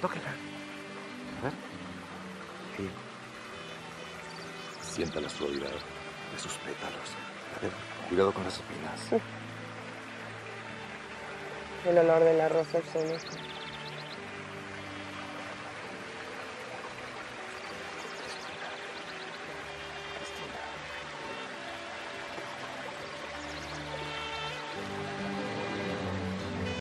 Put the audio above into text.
Tóquela. A ver. Sí. Sienta la suavidad de sus pétalos. A ver, cuidado con las espinas. El olor de la rosa absoluta.